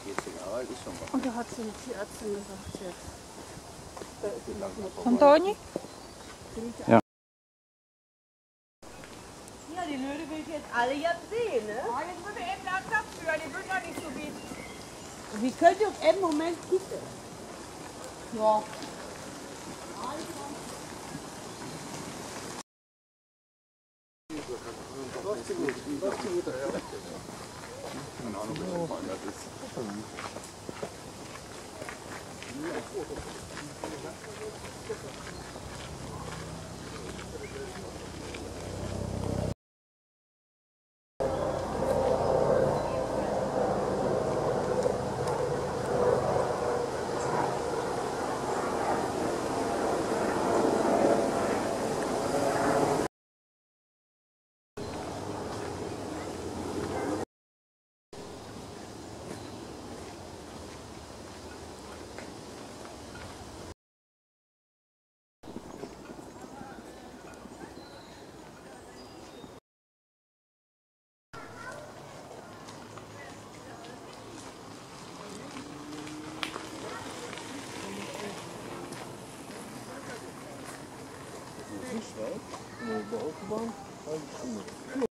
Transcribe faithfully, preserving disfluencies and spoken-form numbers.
Jahre alt ist schon was. Und da hat sie die Ärztin gesagt, jetzt. Da ist sie noch Von Toni? Ja. Ja, die Löhne will ich jetzt alle jetzt sehen, ne? Ja, jetzt muss er eben nach Platz führen, die wird ja nicht so wie... Wie könnt ihr auf einen Moment gucken? Ja. Keine Ahnung, wer das verandert ist. Nicht weit, nur der Autobahn, halbe Stunde.